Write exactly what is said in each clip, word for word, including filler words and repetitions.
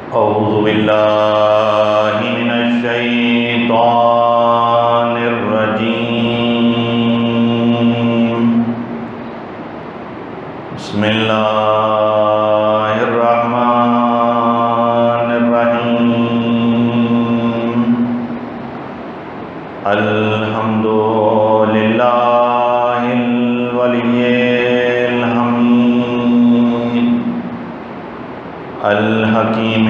اعوذ باللہ من الشیطان الرجیم بسم اللہ الرحمن الرحیم الحمد للہ الولی الحمید الحکیم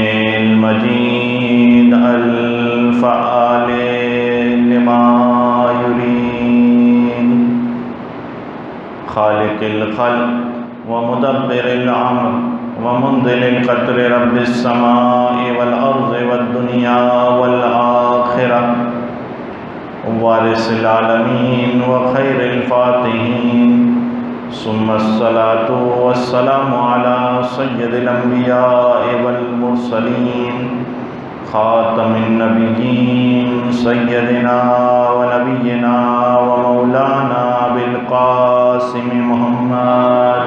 المجید الفعال لما یرید خالق الخلق ومدبر الامر ومنزل القطر رب السماء والارض والدنیا والآخرہ وارث العالمین وخیر الفاتحین ثم الصلاة والسلام على سید الانبیاء والمرسلین خاتم النبیین سیدنا ونبینا ومولانا بالقاسم محمد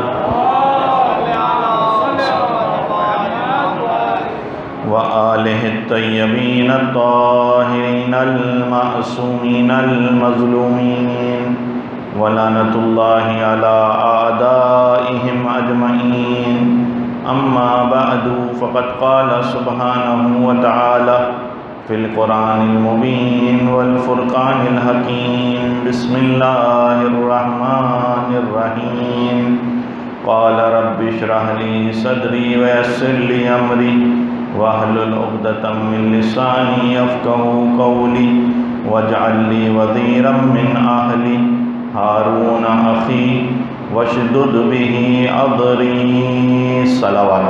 وآلہ الطیبین الطاہرین المعصومین المظلومین ولعنۃ اللہ علی اعدائہم اجمعین اما بعد فقد قال سبحانہ وتعالی فی القرآن المبین والفرقان الحکیم بسم اللہ الرحمن الرحیم قال رب اشرح لی صدری ویسر لی امری واحلل عقدۃ من لسانی یفقہوا قولی واجعل لی وزیرا من اہلی ہارون اخی واشدد بہ اضری صلوات۔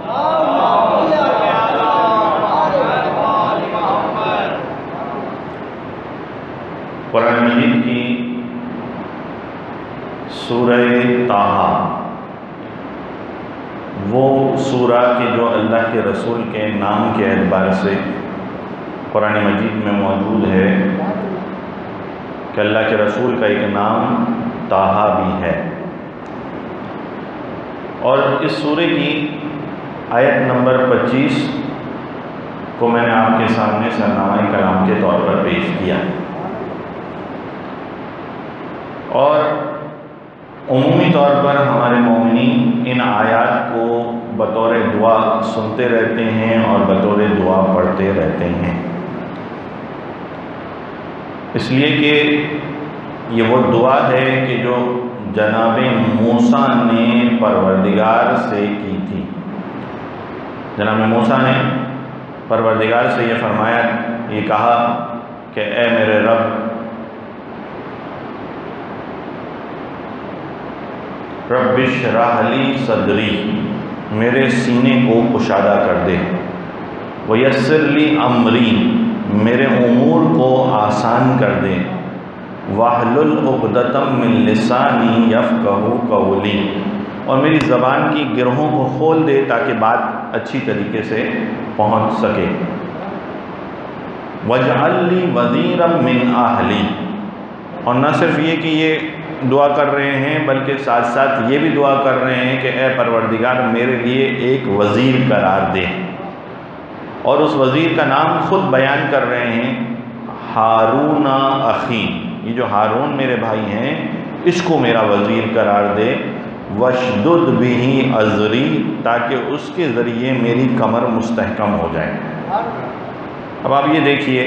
قرآن مجید کی سورہ طٰہٰ وہ سورہ کہ جو اللہ کے رسول کے نام کے اعتبار سے قرآن مجید میں موجود ہے کہ اللہ کے رسول کا ایک نام طٰہٰ بھی ہے، اور اس سورہ کی آیت نمبر پچیس کو میں نے آپ کے سامنے سرنامۂ کلام کے طور پر پیش کیا، اور عمومی طور پر ہمارے مومنین ان آیات کو بطور دعا سنتے رہتے ہیں اور بطور دعا پڑھتے رہتے ہیں، اس لیے کہ یہ وہ دعا ہے کہ جو جناب موسیٰ نے پروردگار سے کی تھی۔ جناب موسیٰ نے پروردگار سے یہ فرمایا، یہ کہا کہ اے میرے رب، رب اشرح لی صدری، میرے سینے کو کشادہ کر دے، ویسر لی امری، میرے امور کو آسان کر دے، واحلل عقدۃ من لسانی یفقہوا قولی، اور میری زبان کی گرہوں کو کھول دے تاکہ بات اچھی طریقے سے پہنچ سکے، واجعل لی وزیرا من اہلی، اور نہ صرف یہ کہ یہ دعا کر رہے ہیں بلکہ ساتھ ساتھ یہ بھی دعا کر رہے ہیں کہ اے پروردگار میرے لیے ایک وزیر قرار دے، اور اس وزیر کا نام خود بیان کر رہے ہیں، ہارون اخی، یہ جو ہارون میرے بھائی ہیں اس کو میرا وزیر قرار دے، واشدد بہ اضری، تاکہ اس کے ذریعے میری کمر مستحکم ہو جائے۔ اب آپ یہ دیکھیے،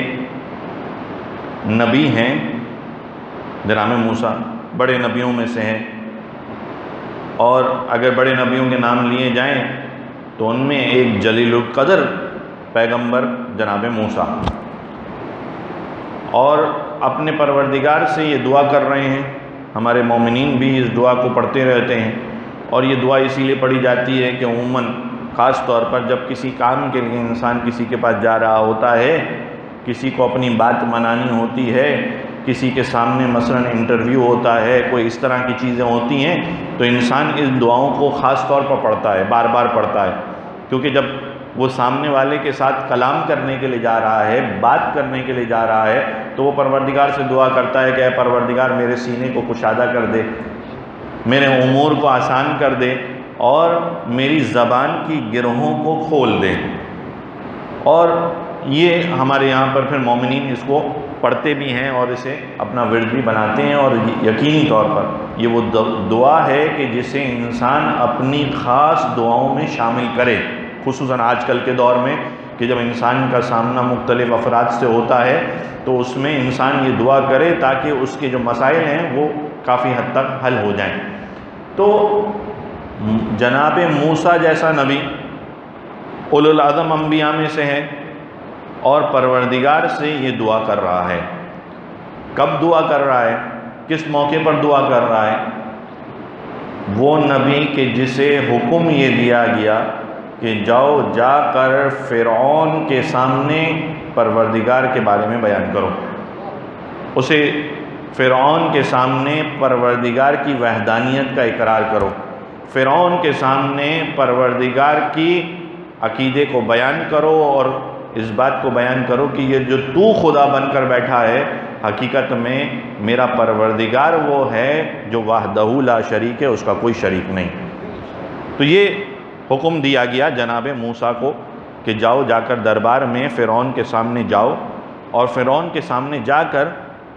نبی ہیں جناب موسیٰ، بڑے نبیوں میں سے ہیں، اور اگر بڑے نبیوں کے نام لیے جائیں تو ان میں ایک جلیل القدر پیغمبر جناب موسیٰ، اور اپنے پروردگار سے یہ دعا کر رہے ہیں۔ ہمارے مومنین بھی اس دعا کو پڑھتے رہتے ہیں، اور یہ دعا اسی لیے پڑھی جاتی ہے کہ عموماً خاص طور پر جب کسی کام کے لیے انسان کسی کے پاس جا رہا ہوتا ہے، کسی کو اپنی بات منانی ہوتی ہے، کسی کے سامنے مثلاً انٹرویو ہوتا ہے، کوئی اس طرح کی چیزیں ہوتی ہیں، تو انسان اس دعاؤں کو خاص طور پر پڑھتا ہے، بار بار پڑھتا ہے، کیونکہ جب وہ سامنے والے کے ساتھ کلام کرنے کے لیے جا رہا ہے، بات کرنے کے لیے جا رہا ہے، تو وہ پروردگار سے دعا کرتا ہے کہ اے پروردگار میرے سینے کو کشادہ کر دے، میرے امور کو آسان کر دے اور میری زبان کی گرہوں کو کھول دے۔ اور یہ ہمارے یہاں پر پھر مومنین اس کو پڑھتے بھی ہیں اور اسے اپنا ورد بھی بناتے ہیں، اور یقینی طور پر یہ وہ دعا ہے کہ جسے انسان اپنی خاص دعاؤں میں شامل کرے، خصوصاً آج کل کے دور میں کہ جب انسان کا سامنا مختلف افراد سے ہوتا ہے تو اس میں انسان یہ دعا کرے تاکہ اس کے جو مسائل ہیں وہ کافی حد تک حل ہو جائیں۔ تو جناب موسیٰ جیسا نبی اولو العزم انبیاء میں سے ہے اور پروردگار سے یہ دعا کر رہا ہے۔ کب دعا کر رہا ہے؟ کس موقع پر دعا کر رہا ہے؟ وہ نبی کہ جسے حکم یہ دیا گیا کہ جاؤ جا کر فرعون کے سامنے پروردگار کے بارے میں بیان کرو، اسے فرعون کے سامنے پروردگار کی وحدانیت کا اقرار کرو، فرعون کے سامنے پروردگار کی عقیدے کو بیان کرو اور اس بات کو بیان کرو کہ یہ جو تو خدا بن کر بیٹھا ہے حقیقت میں میرا پروردگار وہ ہے جو وحدہ لا شریک ہے، اس کا کوئی شریک نہیں۔ تو یہ حکم دیا گیا جناب موسیٰ کو کہ جاؤ جا کر دربار میں فرعون کے سامنے جاؤ اور فرعون کے سامنے جا کر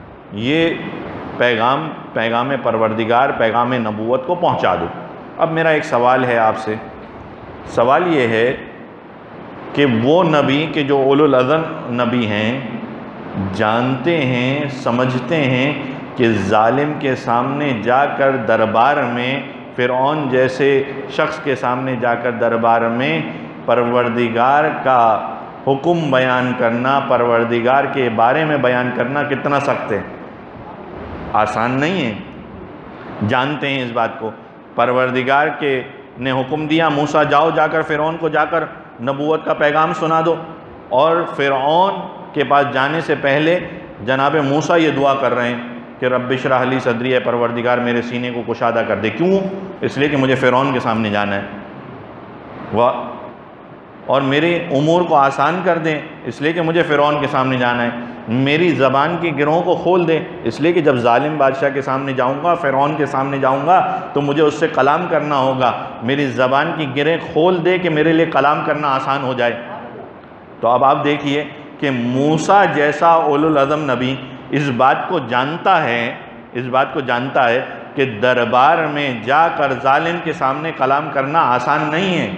یہ پیغام پیغام پروردگار پیغام نبوت کو پہنچا دو۔ اب میرا ایک سوال ہے آپ سے، سوال یہ ہے کہ وہ نبی کہ جو اولو العزم نبی ہیں جانتے ہیں سمجھتے ہیں کہ ظالم کے سامنے جا کر دربار میں فرعون جیسے شخص کے سامنے جا کر دربار میں پروردگار کا حکم بیان کرنا، پروردگار کے بارے میں بیان کرنا کتنا سخت ہے، آسان نہیں ہے۔ جانتے ہیں اس بات کو، پروردگار کے نے حکم دیا موسیٰ جاؤ جا کر فرعون کو جا کر نبوت کا پیغام سنا دو، اور فرعون کے پاس جانے سے پہلے جناب موسیٰ یہ دعا کر رہے ہیں کہ رب اشرح لی صدری، ہے پروردگار میرے سینے کو کشادہ کر دے۔ کیوں؟ اس لیے کہ مجھے فرعون کے سامنے جانا ہے، واہ، اور میرے امور کو آسان کر دیں اس لیے کہ مجھے فرعون کے سامنے جانا ہے، میری زبان کی گرہوں کو کھول دیں اس لیے کہ جب ظالم بادشاہ کے سامنے جاؤں گا، فرعون کے سامنے جاؤں گا تو مجھے اس سے کلام کرنا ہوگا، میری زبان کی گرہیں کھول دے کہ میرے لیے کلام کرنا آسان ہو جائے۔ تو اب آپ دیکھیے کہ موسیٰ جیسا اولو العزم نبی اس بات کو جانتا ہے اس بات کو جانتا ہے کہ دربار میں جا کر ظالم کے سامنے کلام کرنا آسان نہیں ہے،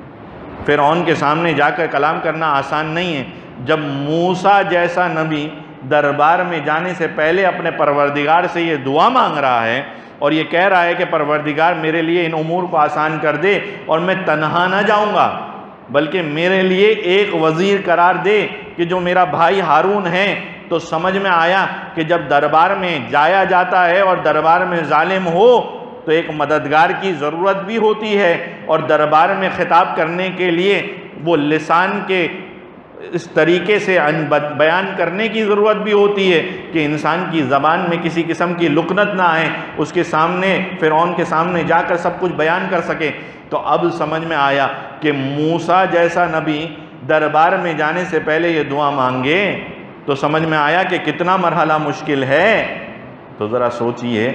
فرعون کے سامنے جا کر کلام کرنا آسان نہیں ہے۔ جب موسیٰ جیسا نبی دربار میں جانے سے پہلے اپنے پروردگار سے یہ دعا مانگ رہا ہے اور یہ کہہ رہا ہے کہ پروردگار میرے لیے ان امور کو آسان کر دے اور میں تنہا نہ جاؤں گا بلکہ میرے لیے ایک وزیر قرار دے کہ جو میرا بھائی ہارون ہے، تو سمجھ میں آیا کہ جب دربار میں جایا جاتا ہے اور دربار میں ظالم ہو تو ایک مددگار کی ضرورت بھی ہوتی ہے، اور دربار میں خطاب کرنے کے لیے وہ لسان کے اس طریقے سے بیان کرنے کی ضرورت بھی ہوتی ہے کہ انسان کی زبان میں کسی قسم کی لکنت نہ آئے، اس کے سامنے فرعون کے سامنے جا کر سب کچھ بیان کر سکے۔ تو اب سمجھ میں آیا کہ موسیٰ جیسا نبی دربار میں جانے سے پہلے یہ دعا مانگے تو سمجھ میں آیا کہ کتنا مرحلہ مشکل ہے۔ تو ذرا سوچئے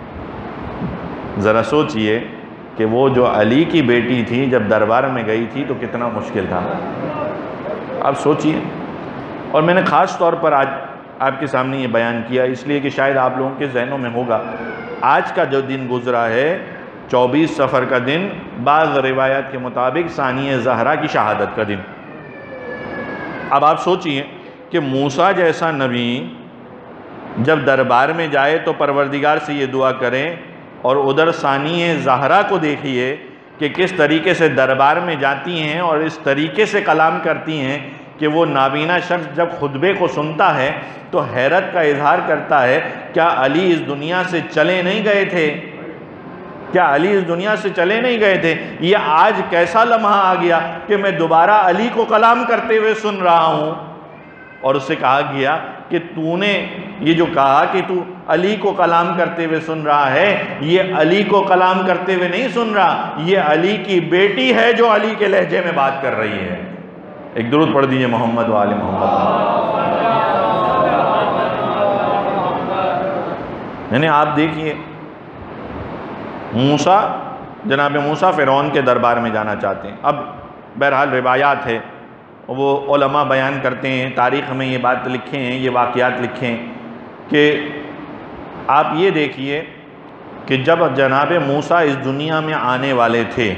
ذرا سوچئے کہ وہ جو علی کی بیٹی تھی جب دربار میں گئی تھی تو کتنا مشکل تھا، اب سوچئے۔ اور میں نے خاص طور پر آج آپ کے سامنے یہ بیان کیا اس لیے کہ شاید آپ لوگوں کے ذہنوں میں ہوگا آج کا جو دن گزرا ہے چوبیس سفر کا دن، بعض روایات کے مطابق ثانیہ زہرا کی شہادت کا دن۔ اب آپ سوچئے کہ موسیٰ جیسا نبی جب دربار میں جائے تو پروردگار سے یہ دعا کریں، اور ادھر ثانیہ زہرا کو دیکھیے کہ کس طریقے سے دربار میں جاتی ہیں اور اس طریقے سے کلام کرتی ہیں کہ وہ نابینا شخص جب خطبے کو سنتا ہے تو حیرت کا اظہار کرتا ہے، کیا علی اس دنیا سے چلے نہیں گئے تھے؟ کیا علی اس دنیا سے چلے نہیں گئے تھے؟ یہ آج کیسا لمحہ آ گیا کہ میں دوبارہ علی کو کلام کرتے ہوئے سن رہا ہوں؟ اور اس سے کہا گیا کہ تو نے یہ جو کہا کہ تو علی کو کلام کرتے ہوئے سن رہا ہے، یہ علی کو کلام کرتے ہوئے نہیں سن رہا، یہ علی کی بیٹی ہے جو علی کے لہجے میں بات کر رہی ہے۔ ایک درود پڑھ دیجئے محمد و آل محمد۔ یعنی آپ دیکھیے موسیٰ جناب موسیٰ فرعون کے دربار میں جانا چاہتے ہیں۔ اب بہرحال روایات ہے وہ علماء بیان کرتے ہیں، تاریخ میں یہ بات لکھے ہیں، یہ واقعات لکھے ہیں کہ آپ یہ دیکھیے کہ جب جناب موسیٰ اس دنیا میں آنے والے تھے،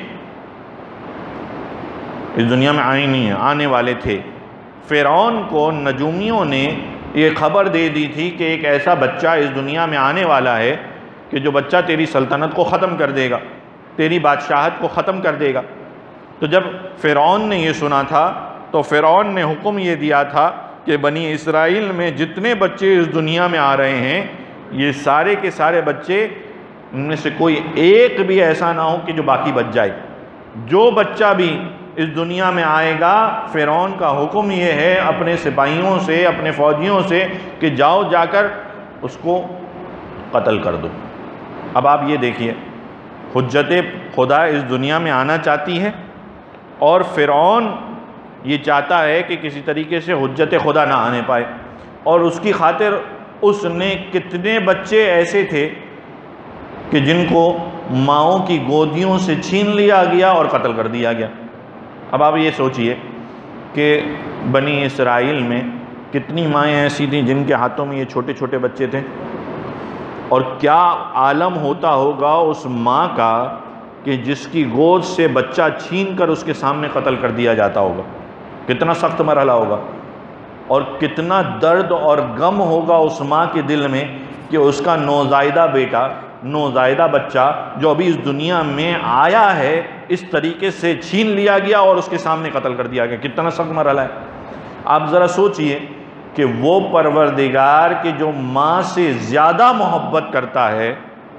اس دنیا میں آئے نہیں ہیں، آنے والے تھے، فرعون کو نجومیوں نے یہ خبر دے دی تھی کہ ایک ایسا بچہ اس دنیا میں آنے والا ہے کہ جو بچہ تیری سلطنت کو ختم کر دے گا، تیری بادشاہت کو ختم کر دے گا۔ تو جب فرعون نے یہ سنا تھا تو فرعون نے حکم یہ دیا تھا کہ بنی اسرائیل میں جتنے بچے اس دنیا میں آ رہے ہیں، یہ سارے کے سارے بچے، ان میں سے کوئی ایک بھی ایسا نہ ہو کہ جو باقی بچ جائے۔ جو بچہ بھی اس دنیا میں آئے گا، فرعون کا حکم یہ ہے اپنے سپاہیوں سے، اپنے فوجیوں سے کہ جاؤ جا کر اس کو قتل کر دو۔ اب آپ یہ دیکھیے، حجت خدا اس دنیا میں آنا چاہتی ہے اور فرعون یہ چاہتا ہے کہ کسی طریقے سے حجت خدا نہ آنے پائے، اور اس کی خاطر اس نے کتنے بچے ایسے تھے کہ جن کو ماؤں کی گودیوں سے چھین لیا گیا اور قتل کر دیا گیا۔ اب آپ یہ سوچئے کہ بنی اسرائیل میں کتنی مائیں ایسی تھیں جن کے ہاتھوں میں یہ چھوٹے چھوٹے بچے تھے، اور کیا عالم ہوتا ہوگا اس ماں کا کہ جس کی گود سے بچہ چھین کر اس کے سامنے قتل کر دیا جاتا ہوگا۔ کتنا سخت مرحلہ ہوگا، اور کتنا درد اور غم ہوگا اس ماں کے دل میں کہ اس کا نوزائیدہ بیٹا، نوزائیدہ بچہ جو ابھی اس دنیا میں آیا ہے، اس طریقے سے چھین لیا گیا اور اس کے سامنے قتل کر دیا گیا۔ کتنا سخت مرحلہ ہے۔ آپ ذرا سوچئے کہ وہ پروردگار کہ جو ماں سے زیادہ محبت کرتا ہے،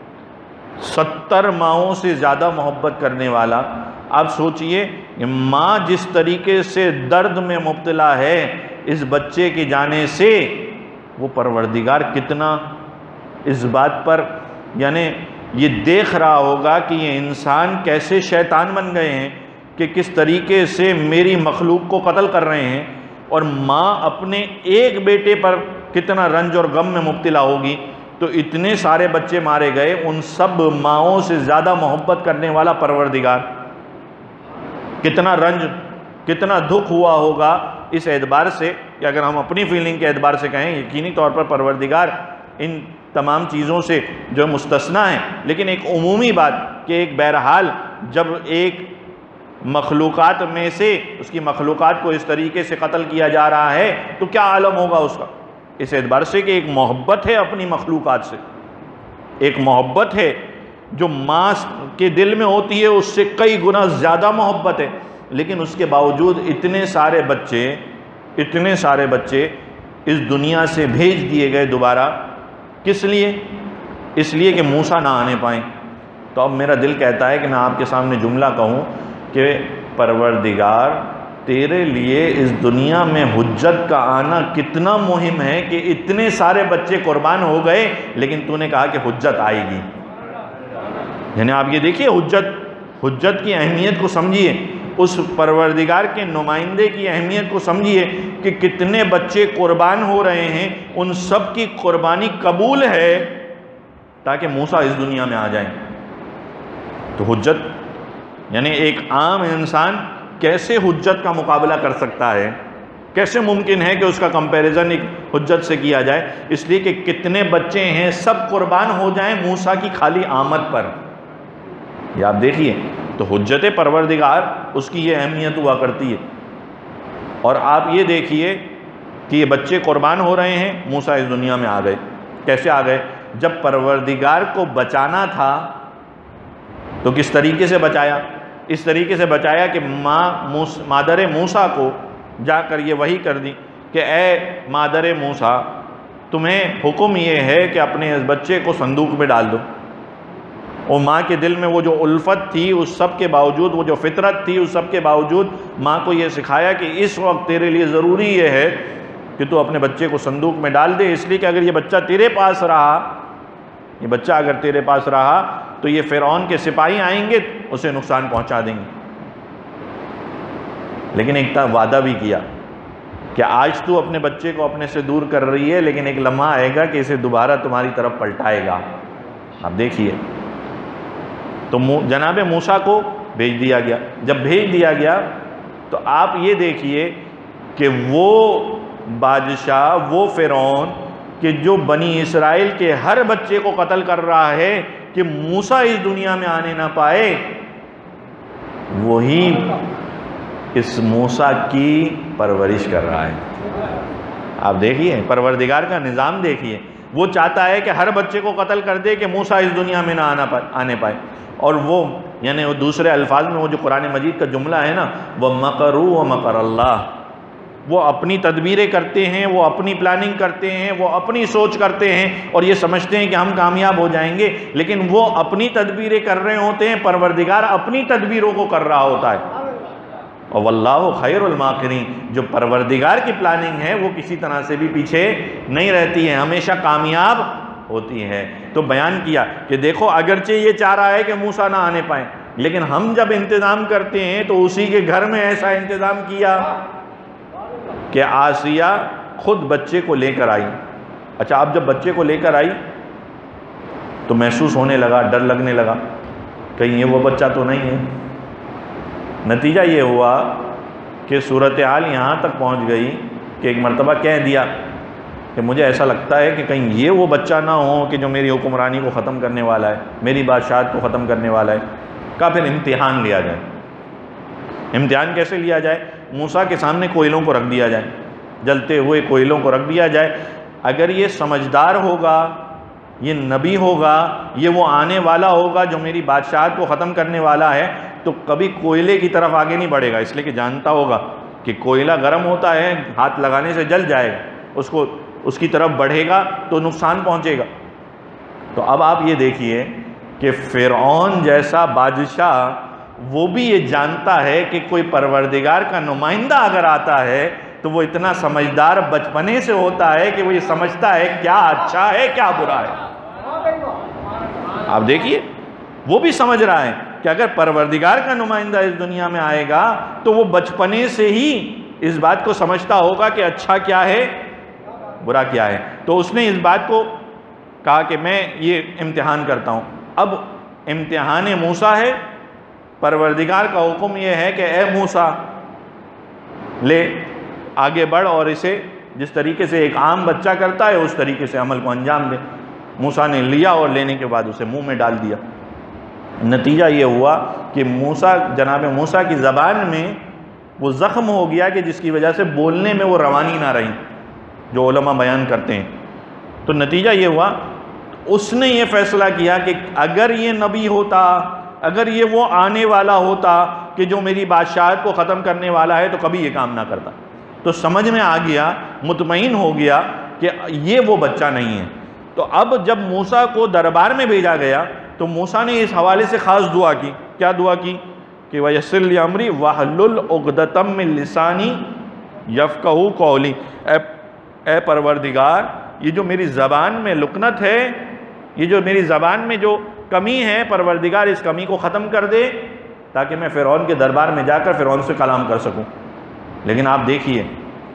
ستر ماؤں سے زیادہ محبت کرنے والا، آپ سوچئے کہ ماں جس طریقے سے درد میں مبتلا ہے اس بچے کے جانے سے، وہ پروردگار کتنا اس بات پر یعنی یہ دیکھ رہا ہوگا کہ یہ انسان کیسے شیطان بن گئے ہیں کہ کس طریقے سے میری مخلوق کو قتل کر رہے ہیں، اور ماں اپنے ایک بیٹے پر کتنا رنج اور غم میں مبتلا ہوگی۔ تو اتنے سارے بچے مارے گئے، ان سب ماؤں سے زیادہ محبت کرنے والا پروردگار، کتنا رنج، کتنا دکھ ہوا ہوگا اس اعتبار سے کہ اگر ہم اپنی فیلنگ کے اعتبار سے کہیں، یقینی طور پر پروردگار ان تمام چیزوں سے جو مستثنیٰ ہیں، لیکن ایک عمومی بات کہ ایک بہرحال جب ایک مخلوقات میں سے اس کی مخلوقات کو اس طریقے سے قتل کیا جا رہا ہے تو کیا عالم ہوگا اس کا، اس اعتبار سے کہ ایک محبت ہے اپنی مخلوقات سے، ایک محبت ہے جو ماں کے دل میں ہوتی ہے اس سے کئی گنا زیادہ محبت ہے، لیکن اس کے باوجود اتنے سارے بچے اتنے سارے بچے اس دنیا سے بھیج دیے گئے دوبارہ، کس لیے؟ اس لیے کہ موسیٰ نہ آنے پائیں۔ تو اب میرا دل کہتا ہے کہ میں آپ کے سامنے جملہ کہوں کہ پروردگار تیرے لیے اس دنیا میں حجت کا آنا کتنا مہم ہے کہ اتنے سارے بچے قربان ہو گئے، لیکن تو نے کہا کہ حجت آئے گی۔ یعنی آپ یہ دیکھیے حجت حجت کی اہمیت کو سمجھیے، اس پروردگار کے نمائندے کی اہمیت کو سمجھیے کہ کتنے بچے قربان ہو رہے ہیں، ان سب کی قربانی قبول ہے تاکہ موسیٰ اس دنیا میں آ جائیں۔ تو حجت یعنی ایک عام انسان کیسے حجت کا مقابلہ کر سکتا ہے، کیسے ممکن ہے کہ اس کا کمپیریزن ایک حجت سے کیا جائے؟ اس لیے کہ کتنے بچے ہیں سب قربان ہو جائیں موسیٰ کی خالی آمد پر۔ یہ آپ دیکھیے، تو حجت پروردگار اس کی یہ اہمیت ہوا کرتی ہے۔ اور آپ یہ دیکھیے کہ یہ بچے قربان ہو رہے ہیں، موسیٰ اس دنیا میں آ گئے۔ کیسے آ گئے؟ جب پروردگار کو بچانا تھا تو کس طریقے سے بچایا؟ اس طریقے سے بچایا کہ ماں مادر موسیٰ کو جا کر یہ وحی کر دی کہ اے مادر موسیٰ، تمہیں حکم یہ ہے کہ اپنے اس بچے کو صندوق میں ڈال دو۔ اور ماں کے دل میں وہ جو الفت تھی، اس سب کے باوجود، وہ جو فطرت تھی، اس سب کے باوجود ماں کو یہ سکھایا کہ اس وقت تیرے لیے ضروری یہ ہے کہ تو اپنے بچے کو صندوق میں ڈال دے، اس لیے کہ اگر یہ بچہ تیرے پاس رہا یہ بچہ اگر تیرے پاس رہا تو یہ فرعون کے سپاہی آئیں گے، اسے نقصان پہنچا دیں گے۔ لیکن ایک وعدہ بھی کیا کہ آج تو اپنے بچے کو اپنے سے دور کر رہی ہے، لیکن ایک لمحہ آئے گا کہ اسے دوبارہ تمہاری طرف پلٹائے گا۔ آپ دیکھیے، تو جناب موسیٰ کو بھیج دیا گیا۔ جب بھیج دیا گیا تو آپ یہ دیکھیے کہ وہ بادشاہ، وہ فرعون کہ جو بنی اسرائیل کے ہر بچے کو قتل کر رہا ہے کہ موسیٰ اس دنیا میں آنے نہ پائے، وہی اس موسیٰ کی پرورش کر رہا ہے۔ آپ دیکھیے پروردگار کا نظام دیکھیے، وہ چاہتا ہے کہ ہر بچے کو قتل کر دے کہ موسیٰ اس دنیا میں نہ آنا پائے آنے پائے اور وہ یعنی وہ دوسرے الفاظ میں وہ جو قرآن مجید کا جملہ ہے نا، وَمَقَرُوا وَمَقَرَ اللَّهِ، وہ اپنی تدبیریں کرتے ہیں، وہ اپنی پلاننگ کرتے ہیں، وہ اپنی سوچ کرتے ہیں اور یہ سمجھتے ہیں کہ ہم کامیاب ہو جائیں گے، لیکن وہ اپنی تدبیریں کر رہے ہوتے ہیں، پروردگار اپنی تدبیروں کو کر رہا ہوتا ہے۔ اور واللہ خیر الماکرین، جو پروردگار کی پلاننگ ہے وہ کسی طرح سے بھی پیچھے نہیں رہتی ہے، ہمیشہ کامیاب ہوتی ہے۔ تو بیان کیا کہ دیکھو اگرچہ یہ چاہ رہا ہے کہ موسیٰ نہ آنے پائیں، لیکن ہم جب انتظام کرتے ہیں تو اسی کے گھر میں ایسا انتظام کیا کہ آسیہ خود بچے کو لے کر آئی۔ اچھا اب جب بچے کو لے کر آئی تو محسوس ہونے لگا، ڈر لگنے لگا کہیں یہ وہ بچہ تو نہیں ہے۔ نتیجہ یہ ہوا کہ صورتحال یہاں تک پہنچ گئی کہ ایک مرتبہ کہہ دیا کہ مجھے ایسا لگتا ہے کہ کہیں یہ وہ بچہ نہ ہو کہ جو میری حکمرانی کو ختم کرنے والا ہے، میری بادشاہت کو ختم کرنے والا ہے۔ کہا پھر امتحان لیا جائے۔ امتحان کیسے لیا جائے؟ موسیٰ کے سامنے کوئلوں کو رکھ دیا جائے، جلتے ہوئے کوئلوں کو رکھ دیا جائے۔ اگر یہ سمجھدار ہوگا، یہ نبی ہوگا، یہ وہ آنے والا ہوگا جو میری بادشاہت کو ختم کرنے والا ہے، تو کبھی کوئلے کی طرف آگے نہیں بڑھے گا، اس لیے کہ جانتا ہوگا کہ کوئلہ گرم ہوتا ہے، ہاتھ لگانے سے جل جائے گا، اس کو اس کی طرف بڑھے گا تو نقصان پہنچے گا۔ تو اب آپ یہ دیکھیے کہ فرعون جیسا بادشاہ وہ بھی یہ جانتا ہے کہ کوئی پروردگار کا نمائندہ اگر آتا ہے تو وہ اتنا سمجھدار بچپنے سے ہوتا ہے کہ وہ یہ سمجھتا ہے کیا اچھا ہے کیا برا ہے۔ آپ دیکھیے وہ بھی سمجھ رہا ہے کہ اگر پروردگار کا نمائندہ اس دنیا میں آئے گا تو وہ بچپنے سے ہی اس بات کو سمجھتا ہوگا کہ اچھا کیا ہے برا کیا ہے۔ تو اس نے اس بات کو کہا کہ میں یہ امتحان کرتا ہوں۔ اب امتحان موسیٰ ہے، پروردگار کا حکم یہ ہے کہ اے موسیٰ لے آگے بڑھ اور اسے جس طریقے سے ایک عام بچہ کرتا ہے اس طریقے سے عمل کو انجام دے۔ موسیٰ نے لیا اور لینے کے بعد اسے منہ میں ڈال دیا۔ نتیجہ یہ ہوا کہ موسیٰ جناب موسیٰ کی زبان میں وہ زخم ہو گیا کہ جس کی وجہ سے بولنے میں وہ روانی نہ رہی، جو علماء بیان کرتے ہیں۔ تو نتیجہ یہ ہوا اس نے یہ فیصلہ کیا کہ اگر یہ نبی ہوتا، اگر یہ وہ آنے والا ہوتا کہ جو میری بادشاہت کو ختم کرنے والا ہے تو کبھی یہ کام نہ کرتا۔ تو سمجھ میں آ گیا، مطمئن ہو گیا کہ یہ وہ بچہ نہیں ہے۔ تو اب جب موسیٰ کو دربار میں بھیجا گیا تو موسیٰ نے اس حوالے سے خاص دعا کی۔ کیا دعا کی؟ کہ وَيَسِّرْ لِي أَمْرِي وَاحْلُلْ عُقْدَةً مِّن لِّسَانِي يَفْقَهُوا قَوْلِي، اے اے پروردگار یہ جو میری زبان میں لکنت ہے، یہ جو میری زبان میں جو کمی ہے، پروردگار اس کمی کو ختم کر دے تاکہ میں فرعون کے دربار میں جا کر فرعون سے کلام کر سکوں۔ لیکن آپ دیکھیے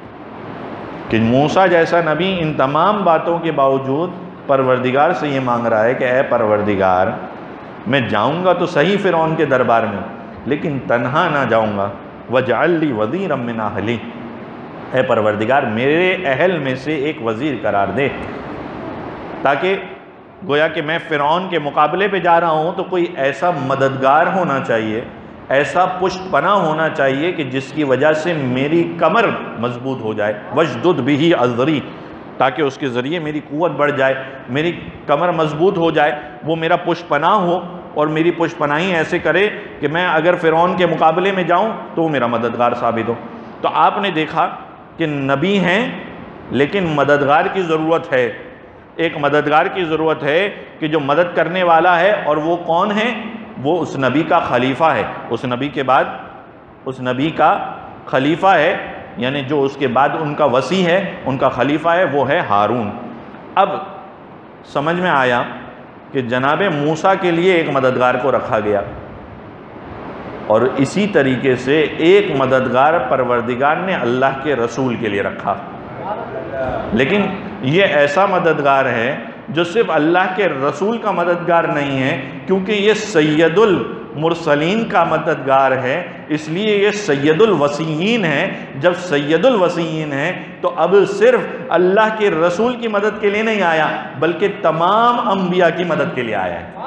کہ موسیٰ جیسا نبی ان تمام باتوں کے باوجود پروردگار سے یہ مانگ رہا ہے کہ اے پروردگار میں جاؤں گا تو صحیح فرعون کے دربار میں، لیکن تنہا نہ جاؤں گا۔ وَاجْعَلْ لِي وَزِيرًا مِّنْ أَهْلِي، اے پروردگار میرے اہل میں سے ایک وزیر قرار دے، تاکہ گویا کہ میں فرعون کے مقابلے پہ جا رہا ہوں تو کوئی ایسا مددگار ہونا چاہیے، ایسا پشت پناہ ہونا چاہیے کہ جس کی وجہ سے میری کمر مضبوط ہو جائے، وَاشْدُدْ بِهِ أَزْرِي، تاکہ اس کے ذریعے میری قوت بڑھ جائے، میری کمر مضبوط ہو جائے، وہ میرا پشت پناہ ہو اور میری پشت پناہی ایسے کرے کہ میں اگر فرعون کے مقابلے میں جاؤں تو وہ میرا مددگار ثابت ہو۔ تو آپ نے دیکھا کہ نبی ہیں لیکن مددگار کی ضرورت ہے، ایک مددگار کی ضرورت ہے کہ جو مدد کرنے والا ہے، اور وہ کون ہے؟ وہ اس نبی کا خلیفہ ہے، اس نبی کے بعد اس نبی کا خلیفہ ہے، یعنی جو اس کے بعد ان کا وصی ہے، ان کا خلیفہ ہے، وہ ہے ہارون۔ اب سمجھ میں آیا کہ جناب موسیٰ کے لیے ایک مددگار کو رکھا گیا، اور اسی طریقے سے ایک مددگار پروردگار نے اللہ کے رسول کے لیے رکھا، لیکن یہ ایسا مددگار ہے جو صرف اللہ کے رسول کا مددگار نہیں ہے، کیونکہ یہ سید مرسلین کا مددگار ہے، اس لیے یہ سید الوسیین ہے۔ جب سید الوسیین ہے تو اب صرف اللہ کے رسول کی مدد کے لیے نہیں آیا بلکہ تمام انبیاء کی مدد کے لیے آیا ہے۔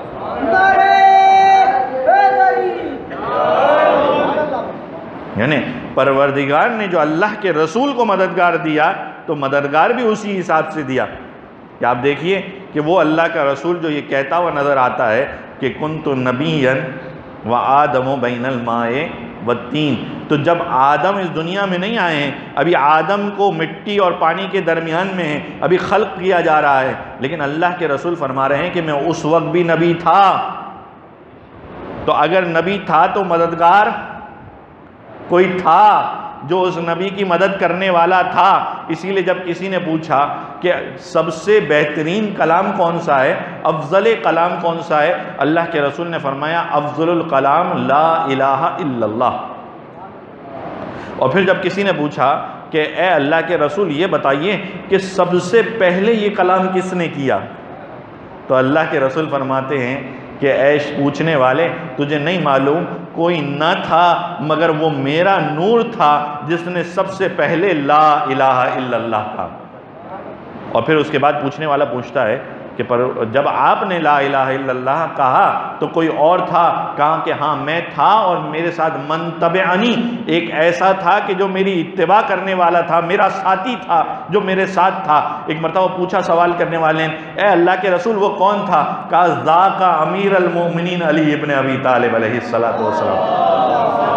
یعنی پروردگار نے جو اللہ کے رسول کو مددگار دیا تو مددگار بھی اسی حساب سے دیا کہ آپ دیکھیے کہ وہ اللہ کا رسول جو یہ کہتا ہوا نظر آتا ہے کہ کنت نبیًا وآدم بین الماء والتین، تو جب آدم اس دنیا میں نہیں آئے ہیں، ابھی آدم کو مٹی اور پانی کے درمیان میں ہے، ابھی خلق کیا جا رہا ہے، لیکن اللہ کے رسول فرما رہے ہیں کہ میں اس وقت بھی نبی تھا۔ تو اگر نبی تھا تو مددگار کوئی تھا جو اس نبی کی مدد کرنے والا تھا۔ اسی لیے جب کسی نے پوچھا کہ سب سے بہترین کلام کون سا ہے، افضل کلام کون سا ہے، اللہ کے رسول نے فرمایا افضل الکلام لا الہ الا اللہ۔ اور پھر جب کسی نے پوچھا کہ اے اللہ کے رسول یہ بتائیے کہ سب سے پہلے یہ کلام کس نے کیا، تو اللہ کے رسول فرماتے ہیں کہ اے پوچھنے والے تجھے نہیں معلوم، کوئی نہ تھا مگر وہ میرا نور تھا جس نے سب سے پہلے لا الہ الا اللہ کہا۔ اور پھر اس کے بعد پوچھنے والا پوچھتا ہے کہ پر جب آپ نے لا الہ الا اللہ کہا تو کوئی اور تھا؟ کہا کہ ہاں میں تھا اور میرے ساتھ من تبعنی، ایک ایسا تھا کہ جو میری اتباع کرنے والا تھا، میرا ساتھی تھا جو میرے ساتھ تھا۔ ایک مرتبہ پوچھا سوال کرنے والے نے اے اللہ کے رسول وہ کون تھا؟ کہا ذاک امیر المومنین علی ابن ابی طالب علیہ الصلوۃ والسلام۔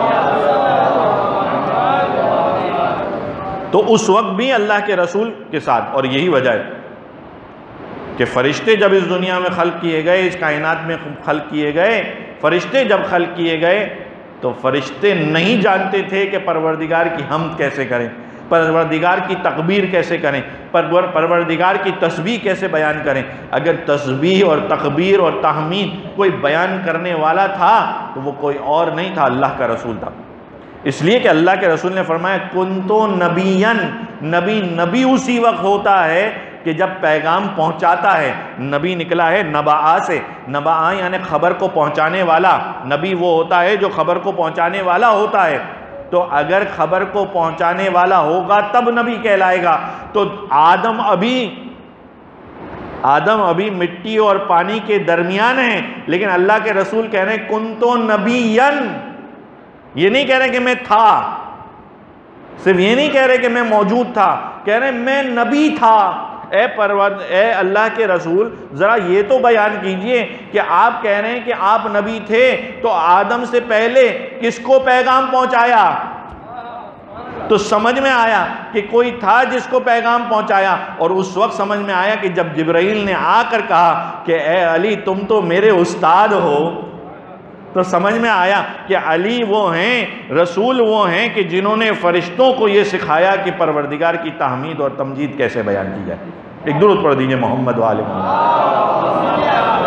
تو اس وقت بھی اللہ کے رسول کے ساتھ، اور یہی وجہ ہے کہ فرشتے جب اس دنیا میں خلق کیے گئے، اس کائنات میں خلق کیے گئے، فرشتے جب خلق کیے گئے تو فرشتے نہیں جانتے تھے کہ پروردگار کی حمد کیسے کریں، پروردگار کی تکبیر کیسے کریں، پروردگار کی تسبیح کیسے بیان کریں۔ اگر تسبیح اور تکبیر اور تحمید کوئی بیان کرنے والا تھا تو وہ کوئی اور نہیں تھا، اللہ کا رسول تھا۔ اس لیے کہ اللہ کے رسول نے فرمایا کنتو نبیًا، نبی نبی اسی وقت ہوتا ہے کہ جب پیغام پہنچاتا ہے۔ نبی نکلا ہے نبعہ سے، نبعہ یعنی خبر کو پہنچانے والا، نبی وہ ہوتا ہے جو خبر کو پہنچانے والا ہوتا ہے۔ تو اگر خبر کو پہنچانے والا ہوگا تب نبی کہلائے گا۔ تو آدم ابھی آدم ابھی مٹی اور پانی کے درمیان ہیں، لیکن اللہ کے رسول کہہ رہے ہیں کنتو نبیًا، یہ نہیں کہہ رہے کہ میں تھا، صرف یہ نہیں کہہ رہے کہ میں موجود تھا، کہہ رہے میں نبی تھا۔ اے پرورد اے اللہ کے رسول ذرا یہ تو بیان کیجئے کہ آپ کہہ رہے ہیں کہ آپ نبی تھے تو آدم سے پہلے کس کو پیغام پہنچایا؟ تو سمجھ میں آیا کہ کوئی تھا جس کو پیغام پہنچایا، اور اس وقت سمجھ میں آیا کہ جب جبرائیل نے آ کر کہا کہ اے علی تم تو میرے استاد ہو، تو سمجھ میں آیا کہ علی وہ ہیں، رسول وہ ہیں کہ جنہوں نے فرشتوں کو یہ سکھایا کہ پروردگار کی تحمید اور تمجید کیسے بیان کی جائے۔ ایک درود پڑھ دیجئے محمد و آل محمد۔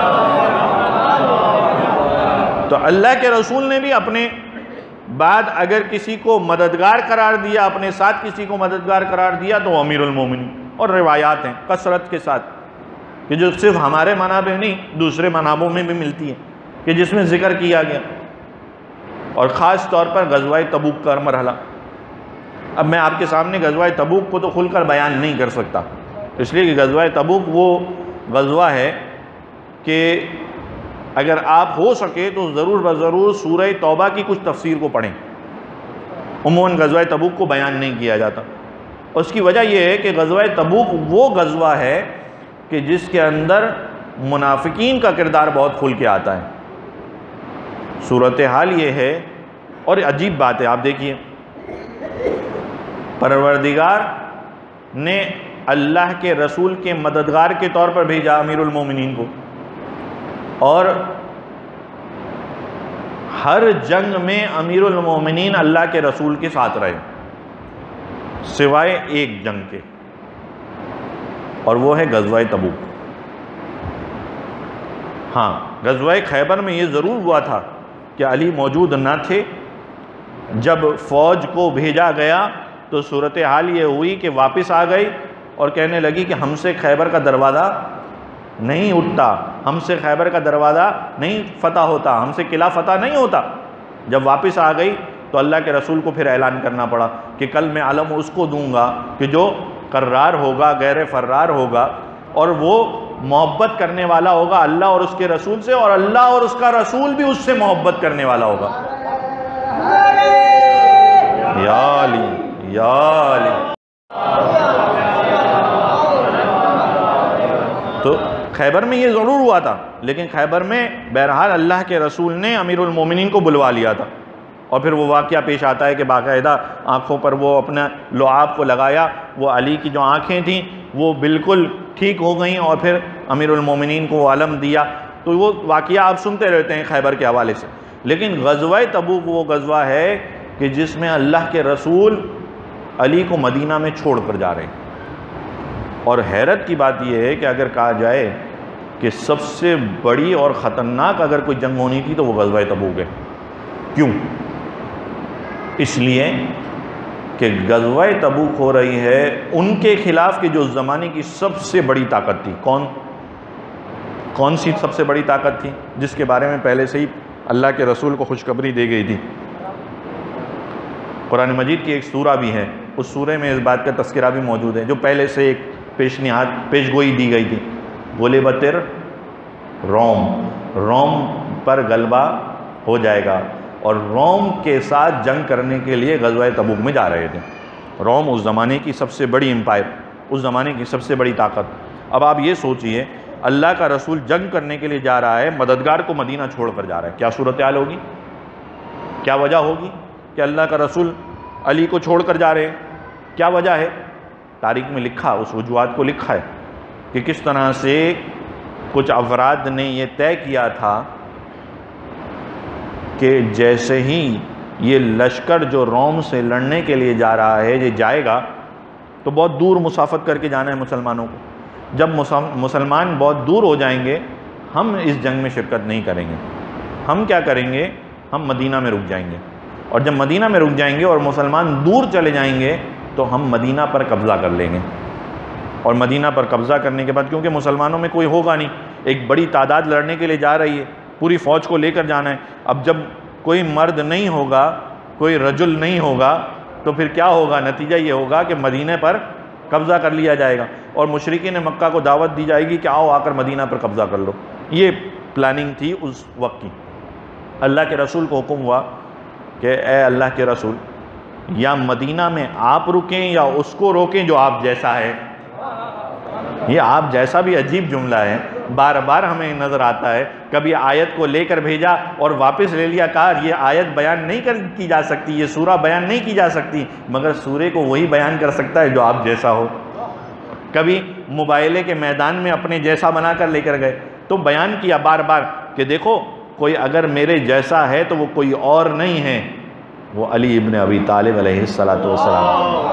تو اللہ کے رسول نے بھی اپنے بعد اگر کسی کو مددگار قرار دیا، اپنے ساتھ کسی کو مددگار قرار دیا تو امیر المومنین، اور روایات ہیں کثرت کے ساتھ کہ جو صرف ہمارے منابع نہیں دوسرے منابعوں میں بھی ملتی ہیں کہ جس میں ذکر کیا گیا، اور خاص طور پر غزوہ تبوک کا مرحلہ۔ اب میں آپ کے سامنے غزوہ تبوک کو تو کھل کر بیان نہیں کر سکتا، اس لیے کہ غزوہ تبوک وہ غزوہ ہے کہ اگر آپ ہو سکے تو ضرور بضرور سورہ توبہ کی کچھ تفسیر کو پڑھیں۔ عموماً غزوہ تبوک کو بیان نہیں کیا جاتا، اس کی وجہ یہ ہے کہ غزوہ تبوک وہ غزوہ ہے کہ جس کے اندر منافقین کا کردار بہت کھل کے آتا ہے۔ صورتحال یہ ہے، اور عجیب بات ہے، آپ دیکھیے پروردگار نے اللہ کے رسول کے مددگار کے طور پر بھیجا امیر المومنین کو، اور ہر جنگ میں امیر المومنین اللہ کے رسول کے ساتھ رہے سوائے ایک جنگ کے، اور وہ ہے غزوہ تبوک۔ ہاں غزوہ خیبر میں یہ ضرور ہوا تھا کہ علی موجود نہ تھے، جب فوج کو بھیجا گیا تو صورتحال یہ ہوئی کہ واپس آ گئی اور کہنے لگی کہ ہم سے خیبر کا دروازہ نہیں اٹھتا، ہم سے خیبر کا دروازہ نہیں فتح ہوتا، ہم سے قلعہ فتح نہیں ہوتا۔ جب واپس آ گئی تو اللہ کے رسول کو پھر اعلان کرنا پڑا کہ کل میں علم اس کو دوں گا کہ جو قرار ہوگا، غیر فرار ہوگا، اور وہ محبت کرنے والا ہوگا اللہ اور اس کے رسول سے، اور اللہ اور اس کا رسول بھی اس سے محبت کرنے والا ہوگا۔ یا علی یا علی۔ تو خیبر میں یہ ضرور ہوا تھا، لیکن خیبر میں بہرحال اللہ کے رسول نے امیر المومنین کو بلوا لیا تھا، اور پھر وہ واقعہ پیش آتا ہے کہ باقاعدہ آنکھوں پر وہ اپنا لعاب کو لگایا، وہ علی کی جو آنکھیں تھیں وہ بالکل ٹھیک ہو گئیں، اور پھر امیر المومنین کو وہ علم دیا۔ تو وہ واقعہ آپ سنتے رہتے ہیں خیبر کے حوالے سے، لیکن غزوہ تبوک وہ غزوہ ہے کہ جس میں اللہ کے رسول علی کو مدینہ میں چھوڑ کر جا رہے ہیں۔ اور حیرت کی بات یہ ہے کہ اگر کہا جائے کہ سب سے بڑی اور خطرناک اگر کوئی جنگ ہونی تھی تو وہ غزوہ تبوک ہے۔ کیوں؟ اس لیے کہ غزوہ تبوک ہو رہی ہے ان کے خلاف کہ جو اس زمانے کی سب سے بڑی طاقت تھی۔ کون کون سی سب سے بڑی طاقت تھی؟ جس کے بارے میں پہلے سے ہی اللہ کے رسول کو خوشخبری دی گئی تھی۔ قرآن مجید کی ایک سورہ بھی ہے، اس سورہ میں اس بات کا تذکرہ بھی موجود ہے، جو پہلے سے ایک پیشنہاد پیش گوئی دی گئی تھی۔ غلبت روم، روم پر غلبہ ہو جائے گا، اور روم کے ساتھ جنگ کرنے کے لیے غزوہ تبوک میں جا رہے تھے۔ روم اس زمانے کی سب سے بڑی امپائر، اس زمانے کی سب سے بڑی طاقت۔ اب آپ یہ سوچئے اللہ کا رسول جنگ کرنے کے لیے جا رہا ہے، مددگار کو مدینہ چھوڑ کر جا رہا ہے، کیا صورتحال ہوگی؟ کیا وجہ ہوگی کہ اللہ کا رسول علی کو چھوڑ کر جا رہے ہیں؟ کیا وجہ ہے؟ تاریخ میں لکھا، اس وجوہات کو لکھا ہے کہ کس طرح سے کچھ افراد نے یہ طے کیا تھا کہ جیسے ہی یہ لشکر جو روم سے لڑنے کے لیے جا رہا ہے یہ جائے گا تو بہت دور مسافت کر کے جانا ہے مسلمانوں کو۔ جب مسلمان بہت دور ہو جائیں گے ہم اس جنگ میں شرکت نہیں کریں گے، ہم کیا کریں گے؟ ہم مدینہ میں رک جائیں گے، اور جب مدینہ میں رک جائیں گے اور مسلمان دور چلے جائیں گے تو ہم مدینہ پر قبضہ کر لیں گے، اور مدینہ پر قبضہ کرنے کے بعد کیونکہ مسلمانوں میں کوئی ہوگا نہیں، ایک بڑی تعداد لڑنے کے لیے جا رہی ہے، پوری فوج کو لے کر جانا ہے، اب جب کوئی مرد نہیں ہوگا، کوئی رجل نہیں ہوگا تو پھر کیا ہوگا؟ نتیجہ یہ ہوگا کہ مدینہ پر قبضہ کر لیا جائے گا، اور مشرکین مکہ کو دعوت دی جائے گی کہ آؤ آ کر مدینہ پر قبضہ کر لو۔ یہ پلاننگ تھی اس وقت کی۔ اللہ کے رسول کو حکم ہوا کہ اے اللہ کے رسول، یا مدینہ میں آپ رکیں یا اس کو روکیں جو آپ جیسا ہے۔ یہ آپ جیسا بھی عجیب جملہ ہے، بار بار ہمیں نظر آتا ہے، کبھی آیت کو لے کر بھیجا اور واپس لے لیا، کہا یہ آیت بیان نہیں کی جا سکتی، یہ سورہ بیان نہیں کی جا سکتی، مگر سورے کو وہی بیان کر سکتا ہے جو آپ جیسا ہو۔ کبھی مباہلے کے میدان میں اپنے جیسا بنا کر لے کر گئے تو بیان کیا بار بار کہ دیکھو کوئی اگر میرے جیسا ہے تو وہ کوئی اور نہیں ہے، وہ علی ابن ابی طالب علیہ السلام۔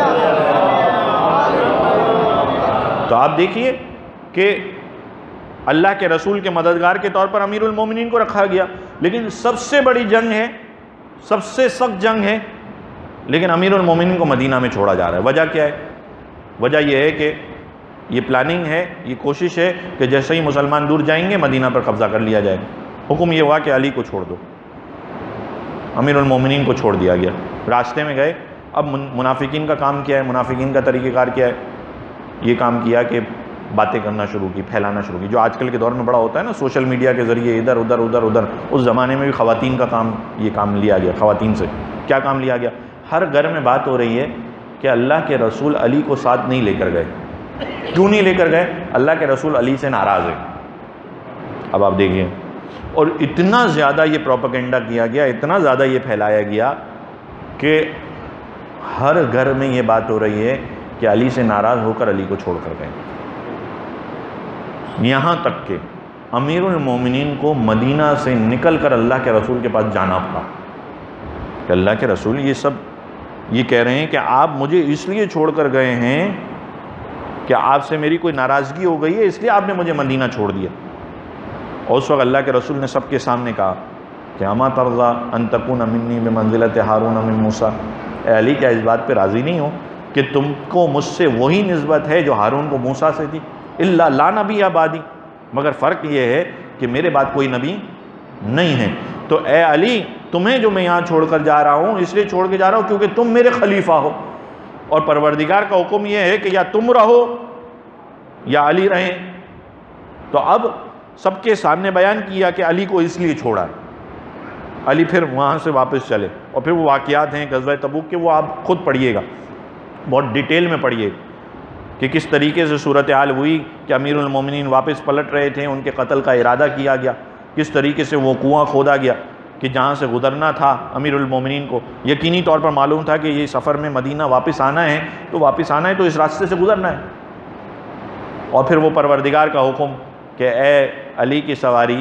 تو آپ دیکھیے کہ اللہ کے رسول کے مددگار کے طور پر امیر المومنین کو رکھا گیا، لیکن سب سے بڑی جنگ ہے، سب سے سخت جنگ ہے، لیکن امیر المومنین کو مدینہ میں چھوڑا جا رہا ہے۔ وجہ کیا ہے؟ وجہ یہ ہے کہ یہ پلاننگ ہے، یہ کوشش ہے کہ جیسے ہی مسلمان دور جائیں گے مدینہ پر قبضہ کر لیا جائے گا۔ حکم یہ ہوا کہ علی کو چھوڑ دو، امیر المومنین کو چھوڑ دیا گیا۔ راستے میں گئے، اب منافقین کا کام کیا ہے، منافقین کا طریقہ کار کیا ہے؟ یہ کام کیا کہ باتیں کرنا شروع کی، پھیلانا شروع کی، جو آج کل کے دور میں بڑا ہوتا ہے نا، سوشل میڈیا کے ذریعے ادھر ادھر ادھر ادھر۔ اس زمانے میں بھی خواتین کا کام، یہ کام لیا گیا، خواتین سے کیا کام لیا گیا؟ ہر گھر میں بات ہو رہی ہے کہ اللہ کے رسول علی کو ساتھ نہیں لے کر گئے۔ کیوں نہیں لے کر گئے؟ اللہ کے رسول علی سے ناراض ہے۔ اب آپ دیکھیے، اور اتنا زیادہ یہ پروپیگنڈا کیا گیا، اتنا زیادہ یہ پھیلایا گیا کہ ہر گھر میں یہ بات ہو رہی ہے کہ علی سے ناراض ہو کر علی کو چھوڑ کر گئے، یہاں تک کہ امیر المومنین کو مدینہ سے نکل کر اللہ کے رسول کے پاس جانا پڑا کہ اللہ کے رسول یہ سب یہ کہہ رہے ہیں کہ آپ مجھے اس لیے چھوڑ کر گئے ہیں کہ آپ سے میری کوئی ناراضگی ہو گئی ہے، اس لیے آپ نے مجھے مدینہ چھوڑ دیا۔ اور اس وقت اللہ کے رسول نے سب کے سامنے کہا کہ اما ترضیٰ ان تکون منی بمنزلۃ ہارون من موسیٰ، اے علی کیا اس بات پہ راضی نہیں ہو کہ تم کو مجھ سے وہی نسبت ہے جو ہارون کو موسیٰ سے تھی؟ الا لا نبی بعدی، مگر فرق یہ ہے کہ میرے بعد کوئی نبی نہیں ہے۔ تو اے علی تمہیں جو میں یہاں چھوڑ کر جا رہا ہوں اس لیے چھوڑ کے جا رہا ہوں کیونکہ تم میرے خلیفہ ہو، اور پروردگار کا حکم یہ ہے کہ یا تم رہو یا علی رہیں۔ تو اب سب کے سامنے بیان کیا کہ علی کو اس لیے چھوڑا، علی پھر وہاں سے واپس چلے، اور پھر وہ واقعات ہیں غزوہ تبوک کے، وہ آپ خود پڑھیے گا، بہت ڈیٹیل میں پڑھیے کہ کس طریقے سے صورتحال ہوئی کہ امیر المومنین واپس پلٹ رہے تھے، ان کے قتل کا ارادہ کیا گیا، کس طریقے سے وہ کنواں کھودا گیا کہ جہاں سے گزرنا تھا امیر المومنین کو یقینی طور پر معلوم تھا کہ یہ سفر میں مدینہ واپس آنا ہے، تو واپس آنا ہے تو اس راستے سے گزرنا ہے۔ اور پھر وہ پروردگار کا حکم کہ اے علی کی سواری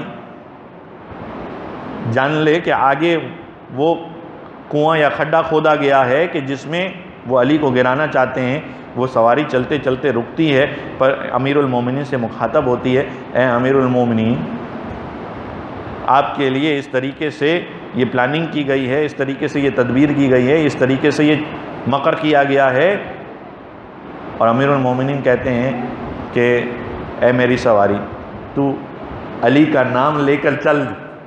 جان لے کہ آگے وہ کنواں یا کھڈا کھودا گیا ہے کہ جس میں وہ علی کو گرانا چاہتے ہیں۔ وہ سواری چلتے چلتے رکتی ہے، پر امیر المومنین سے مخاطب ہوتی ہے، اے امیر المومنین آپ کے لیے اس طریقے سے یہ پلاننگ کی گئی ہے، اس طریقے سے یہ تدبیر کی گئی ہے، اس طریقے سے یہ مکر کیا گیا ہے۔ اور امیر المومنین کہتے ہیں کہ اے میری سواری تو علی کا نام لے کر چل،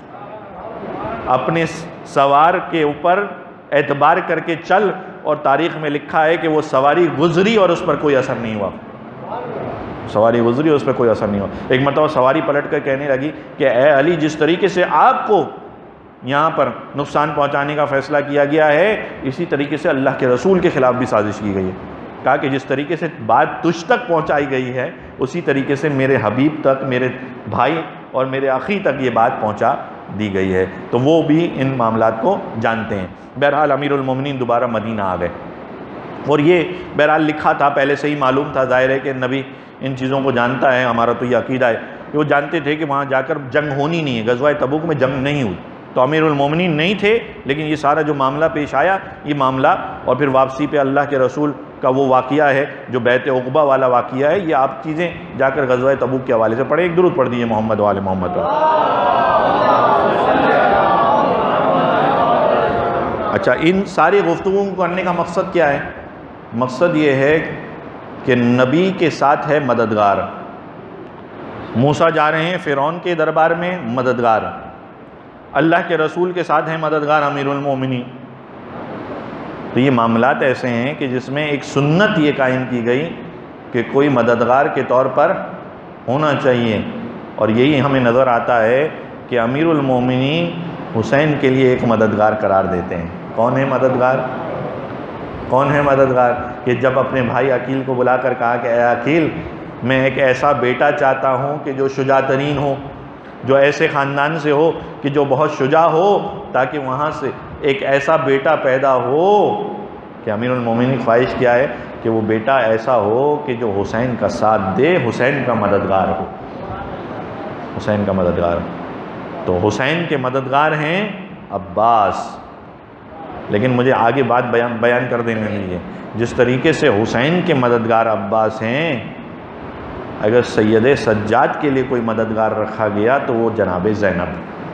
اپنے سوار کے اوپر اعتبار کر کے چل، اور تاریخ میں لکھا ہے کہ وہ سواری گزری اور اس پر کوئی اثر نہیں ہوا، سواری گزری اور اس پر کوئی اثر نہیں ہوا۔ ایک مرتبہ سواری پلٹ کر کہنے لگی کہ اے علی جس طریقے سے آپ کو یہاں پر نقصان پہنچانے کا فیصلہ کیا گیا ہے اسی طریقے سے اللہ کے رسول کے خلاف بھی سازش کی گئی ہے۔ کہا کہ جس طریقے سے بات تجھ تک پہنچائی گئی ہے اسی طریقے سے میرے حبیب تک، میرے بھائی اور میرے اخی تک یہ بات پہنچا دی گئی ہے، تو وہ بھی ان معاملات کو جانتے ہیں۔ بہرحال امیر المومنین دوبارہ مدینہ آ گئے، اور یہ بہرحال لکھا تھا پہلے سے ہی معلوم تھا، ظاہر ہے کہ نبی ان چیزوں کو جانتا ہے، ہمارا تو یہ عقیدہ ہے کہ وہ جانتے تھے کہ وہاں جا کر جنگ ہونی نہیں ہے، غزوہ تبوک میں جنگ نہیں ہوئی، تو امیر المومنین نہیں تھے، لیکن یہ سارا جو معاملہ پیش آیا یہ معاملہ، اور پھر واپسی پہ اللہ کے رسول کا وہ واقعہ ہے جو بیعت عقبہ والا واقعہ ہے، یہ آپ چیزیں جا کر غزوہ تبوک کے حوالے سے پڑھیں۔ ایک درود پڑھ دیجئے محمد وآل محمد۔ اچھا، ان ساری گفتگو کو کرنے کا مقصد کیا ہے؟ مقصد یہ ہے کہ نبی کے ساتھ ہے مددگار، موسیٰ جا رہے ہیں فرعون کے دربار میں، مددگار اللہ کے رسول کے ساتھ ہیں مددگار امیر المومنین۔ تو یہ معاملات ایسے ہیں کہ جس میں ایک سنت یہ قائم کی گئی کہ کوئی مددگار کے طور پر ہونا چاہیے، اور یہی ہمیں نظر آتا ہے کہ امیر المومنین حسین کے لیے ایک مددگار قرار دیتے ہیں۔ کون ہے مددگار؟ کون ہے مددگار؟ کہ جب اپنے بھائی عقیل کو بلا کر کہا کہ اے عقیل میں ایک ایسا بیٹا چاہتا ہوں کہ جو شجاع ترین ہو، جو ایسے خاندان سے ہو کہ جو بہت شجاع ہو، تاکہ وہاں سے ایک ایسا بیٹا پیدا ہو کہ امیر المومنین کی خواہش کیا ہے کہ وہ بیٹا ایسا ہو کہ جو حسین کا ساتھ دے، حسین کا مددگار ہو، حسین کا مددگار ہو۔ تو حسین کے مددگار ہیں عباس، لیکن مجھے آگے بات بیان بیان کر دینے دیجیے۔ جس طریقے سے حسین کے مددگار عباس ہیں، اگر سید سجاد کے لیے کوئی مددگار رکھا گیا تو وہ جناب زینب۔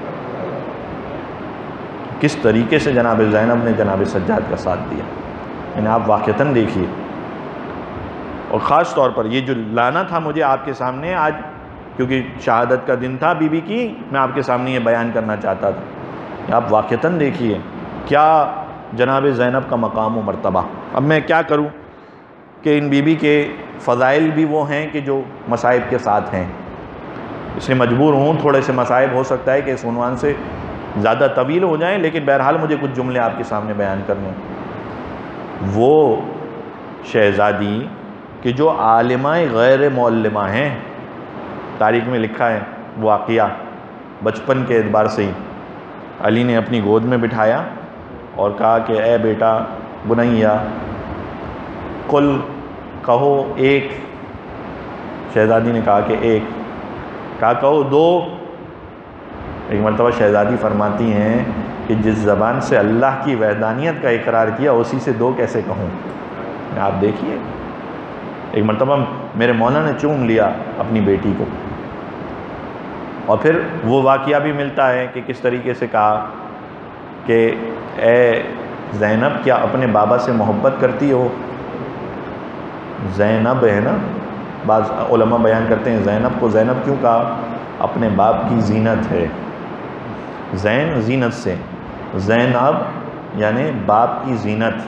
کس طریقے سے جناب زینب نے جناب سجاد کا ساتھ دیا، یعنی آپ واقعتاً دیکھیے۔ اور خاص طور پر یہ جو لانا تھا مجھے آپ کے سامنے آج، کیونکہ شہادت کا دن تھا بی بی کی، میں آپ کے سامنے یہ بیان کرنا چاہتا تھا۔ آپ واقعتاً دیکھیے کیا جناب زینب کا مقام و مرتبہ۔ اب میں کیا کروں کہ ان بی بی کے فضائل بھی وہ ہیں کہ جو مصائب کے ساتھ ہیں، اس لیے مجبور ہوں تھوڑے سے مصائب ہو سکتا ہے کہ اس عنوان سے زیادہ طویل ہو جائیں، لیکن بہرحال مجھے کچھ جملے آپ کے سامنے بیان کرنے۔ وہ شہزادی کہ جو عالمہ غیر معلمہ ہیں، تاریخ میں لکھا ہے واقعہ، بچپن کے اعتبار سے ہی علی نے اپنی گود میں بٹھایا اور کہا کہ اے بیٹا بنیا کل کہو ایک، شہزادی نے کہا کہ ایک، کہا کہو دو۔ ایک مرتبہ شہزادی فرماتی ہیں کہ جس زبان سے اللہ کی وحدانیت کا اقرار کیا اسی سے دو کیسے کہوں۔ آپ دیکھیے، ایک مرتبہ میرے مولا نے چوم لیا اپنی بیٹی کو، اور پھر وہ واقعہ بھی ملتا ہے کہ کس طریقے سے کہا کہ اے زینب کیا اپنے بابا سے محبت کرتی ہو؟ زینب ہے نا، بعض علماء بیان کرتے ہیں زینب کو زینب کیوں کہا؟ اپنے باپ کی زینت ہے، زین زینت سے، زینب یعنی باپ کی زینت۔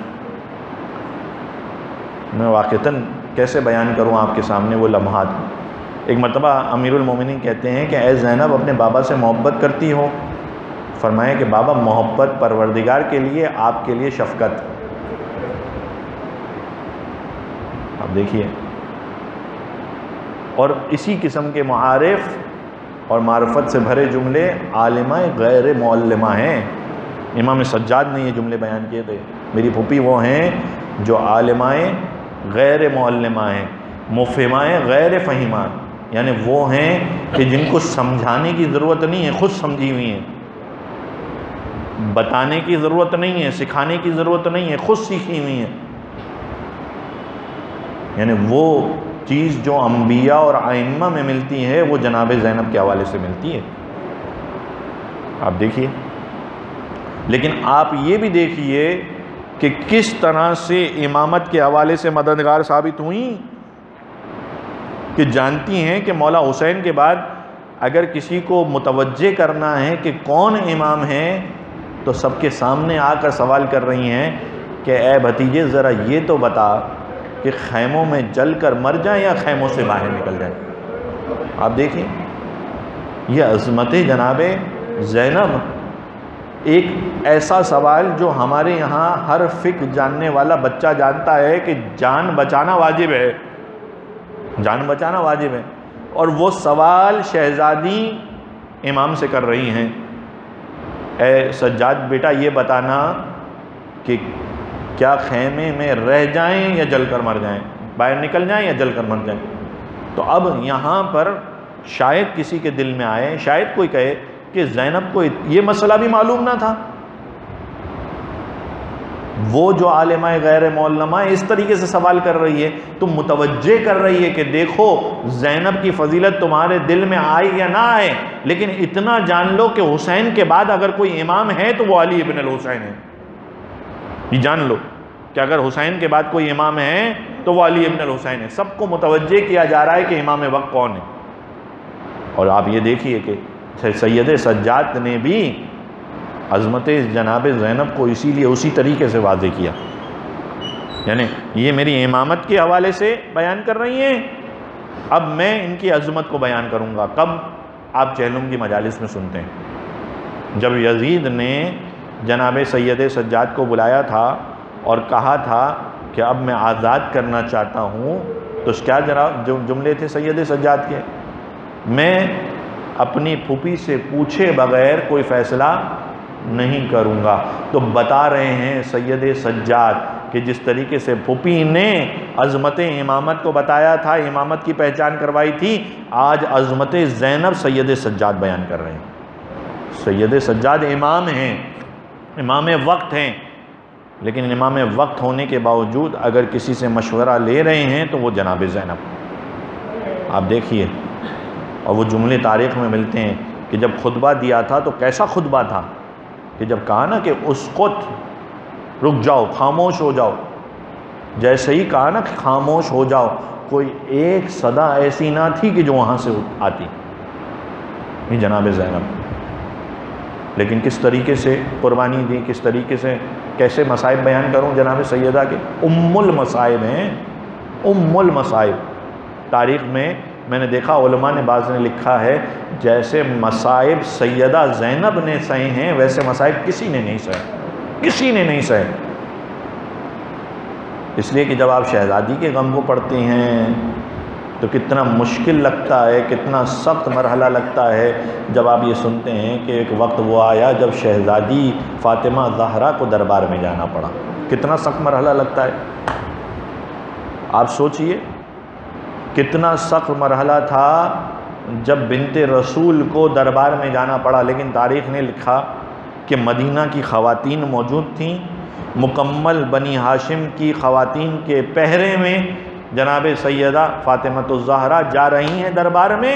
میں واقعتاً کیسے بیان کروں آپ کے سامنے وہ لمحات۔ ایک مرتبہ امیر المومنین کہتے ہیں کہ اے زینب اپنے بابا سے محبت کرتی ہو؟ فرمایا کہ بابا محبت پروردگار کے لیے، آپ کے لیے شفقت۔ اب دیکھیے، اور اسی قسم کے معارف اور معرفت سے بھرے جملے عالمہ غیر معلمہ ہیں۔ امام سجاد نے یہ جملے بیان کیے تھے، میری پھوپھی وہ ہیں جو عالمہ غیر معلمہ ہیں، مفہمہ غیر فہمہ، یعنی وہ ہیں کہ جن کو سمجھانے کی ضرورت نہیں ہے، خود سمجھی ہوئی ہیں، بتانے کی ضرورت نہیں ہے، سکھانے کی ضرورت نہیں ہے، خود سیکھی ہوئی ہیں۔ یعنی وہ چیز جو انبیاء اور ائمہ میں ملتی ہے وہ جناب زینب کے حوالے سے ملتی ہے۔ آپ دیکھیے، لیکن آپ یہ بھی دیکھیے کہ کس طرح سے امامت کے حوالے سے مددگار ثابت ہوئیں، کہ جانتی ہیں کہ مولا حسین کے بعد اگر کسی کو متوجہ کرنا ہے کہ کون امام ہے تو سب کے سامنے آ کر سوال کر رہی ہیں کہ اے بھتیجے ذرا یہ تو بتا کہ خیموں میں جل کر مر جائیں یا خیموں سے باہر نکل جائیں۔ آپ دیکھیں یہ عظمت جناب زینب، ایک ایسا سوال جو ہمارے یہاں ہر فقہ جاننے والا بچہ جانتا ہے کہ جان بچانا واجب ہے، جان بچانا واجب ہے، اور وہ سوال شہزادی امام سے کر رہی ہیں، اے سجاد بیٹا یہ بتانا کہ کیا خیمے میں رہ جائیں یا جل کر مر جائیں، باہر نکل جائیں یا جل کر مر جائیں۔ تو اب یہاں پر شاید کسی کے دل میں آئے، شاید کوئی کہے کہ زینب کو یہ مسئلہ بھی معلوم نہ تھا، وہ جو عالمہ غیر معلمہ اس طریقے سے سوال کر رہی ہے تو متوجہ کر رہی ہے کہ دیکھو زینب کی فضیلت تمہارے دل میں آئے یا نہ آئے، لیکن اتنا جان لو کہ حسین کے بعد اگر کوئی امام ہے تو وہ علی ابن الحسین ہے۔ یہ جان لو کہ اگر حسین کے بعد کوئی امام ہے تو وہ علی ابن الحسین ہے۔ سب کو متوجہ کیا جا رہا ہے کہ امام وقت کون ہے۔ اور آپ یہ دیکھیے کہ سید سجاد نے بھی عظمت جناب زینب کو اسی لیے اسی طریقے سے واضح کیا، یعنی یہ میری امامت کے حوالے سے بیان کر رہی ہیں، اب میں ان کی عظمت کو بیان کروں گا۔ کب؟ آپ چہلم کی مجالس میں سنتے ہیں، جب یزید نے جناب سید سجاد کو بلایا تھا اور کہا تھا کہ اب میں آزاد کرنا چاہتا ہوں، تو کیا جناب جو جملے تھے سید سجاد کے، میں اپنی پھوپھی سے پوچھے بغیر کوئی فیصلہ نہیں کروں گا۔ تو بتا رہے ہیں سید سجاد کہ جس طریقے سے پھوپھی نے عظمت امامت کو بتایا تھا، امامت کی پہچان کروائی تھی، آج عظمت زینب سید سجاد بیان کر رہے ہیں۔ سید سجاد امام ہیں، امام وقت ہیں، لیکن امام وقت ہونے کے باوجود اگر کسی سے مشورہ لے رہے ہیں تو وہ جناب زینب۔ آپ دیکھیے، اور وہ جملے تاریخ میں ملتے ہیں کہ جب خطبہ دیا تھا تو کیسا خطبہ تھا کہ جب کہا نا کہ اسکت، رک جاؤ، خاموش ہو جاؤ، جیسے ہی کہا نا کہ خاموش ہو جاؤ، کوئی ایک صدا ایسی نہ تھی کہ جو وہاں سے آتی، یہ جناب زینب۔ لیکن کس طریقے سے قربانی دی، کس طریقے سے، کیسے مصائب بیان کروں جناب سیدہ کے، ام المصائب ہیں، ام المصائب۔ تاریخ میں میں نے دیکھا علماء نے بعض نے لکھا ہے جیسے مصائب سیدہ زینب نے سہے ہیں ویسے مصائب کسی نے نہیں سہے، کسی نے نہیں سہے۔ اس لیے کہ جب آپ شہزادی کے غم کو پڑھتے ہیں تو کتنا مشکل لگتا ہے، کتنا سخت مرحلہ لگتا ہے جب آپ یہ سنتے ہیں کہ ایک وقت وہ آیا جب شہزادی فاطمہ زہرا کو دربار میں جانا پڑا، کتنا سخت مرحلہ لگتا ہے۔ آپ سوچئے کتنا سخت مرحلہ تھا جب بنت رسول کو دربار میں جانا پڑا، لیکن تاریخ نے لکھا کہ مدینہ کی خواتین موجود تھیں، مکمل بنی ہاشم کی خواتین کے پہرے میں جناب سیدہ فاطمہ الزہرا جا رہی ہیں دربار میں،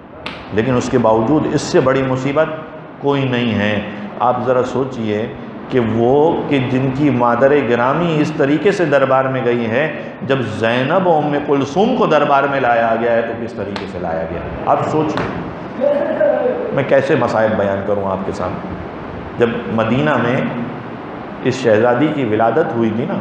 لیکن اس کے باوجود اس سے بڑی مصیبت کوئی نہیں ہے۔ آپ ذرا سوچئے کہ وہ کہ جن کی مادر گرامی اس طریقے سے دربار میں گئی ہے، جب زینب و ام کلثوم کو دربار میں لایا گیا ہے تو کس طریقے سے لایا گیا؟ آپ سوچیں، میں کیسے مصائب بیان کروں آپ کے سامنے۔ جب مدینہ میں اس شہزادی کی ولادت ہوئی تھی نا،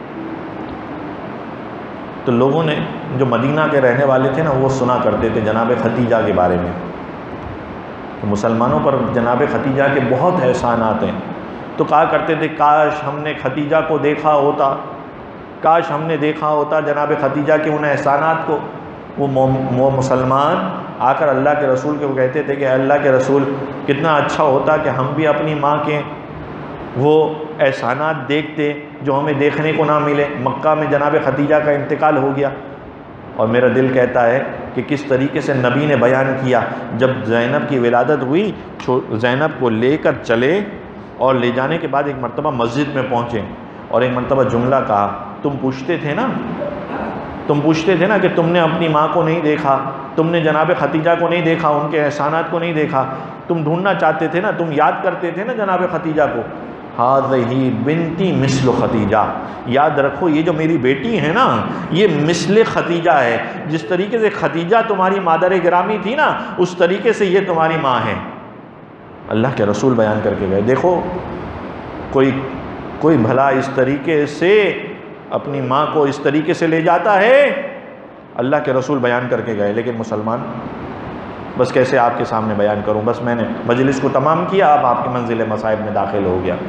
تو لوگوں نے، جو مدینہ کے رہنے والے تھے نا، وہ سنا کرتے تھے جناب ختیجہ کے بارے میں، تو مسلمانوں پر جناب ختیجہ کے بہت احسانات ہیں، تو کہا کرتے تھے کاش ہم نے ختیجہ کو دیکھا ہوتا، کاش ہم نے دیکھا ہوتا جناب ختیجہ کے ان احسانات کو۔ وہ مسلمان آ کر اللہ کے رسول کے وہ کہتے تھے کہ اللہ کے رسول، کتنا اچھا ہوتا کہ ہم بھی اپنی ماں کے وہ احسانات دیکھتے جو ہمیں دیکھنے کو نہ ملے۔ مکہ میں جناب ختیجہ کا انتقال ہو گیا، اور میرا دل کہتا ہے کہ کس طریقے سے نبی نے بیان کیا، جب زینب کی ولادت ہوئی، زینب کو لے کر چلے اور لے جانے کے بعد ایک مرتبہ مسجد میں پہنچے اور ایک مرتبہ جملہ کہا، تم پوچھتے تھے نا تم پوچھتے تھے نا کہ تم نے اپنی ماں کو نہیں دیکھا، تم نے جناب ختیجہ کو نہیں دیکھا، ان کے احسانات کو نہیں دیکھا، تم ڈھونڈنا چاہتے تھے نا، تم یاد کرتے تھے نا جناب ختیجہ کو۔ ہذہ بنتی مثل ختیجہ، یاد رکھو یہ جو میری بیٹی ہے نا، یہ مثل ختیجہ ہے، جس طریقے سے ختیجہ تمہاری مادر گرامی تھی نا، اس طریقے سے یہ تمہاری ماں ہے۔ اللہ کے رسول بیان کر کے گئے۔ دیکھو کوئی کوئی بھلا اس طریقے سے اپنی ماں کو اس طریقے سے لے جاتا ہے؟ اللہ کے رسول بیان کر کے گئے، لیکن مسلمان بس کیسے آپ کے سامنے بیان کروں؟ بس میں نے مجلس کو تمام کیا، اب آپ کی منزل مصائب میں داخل ہو گیا۔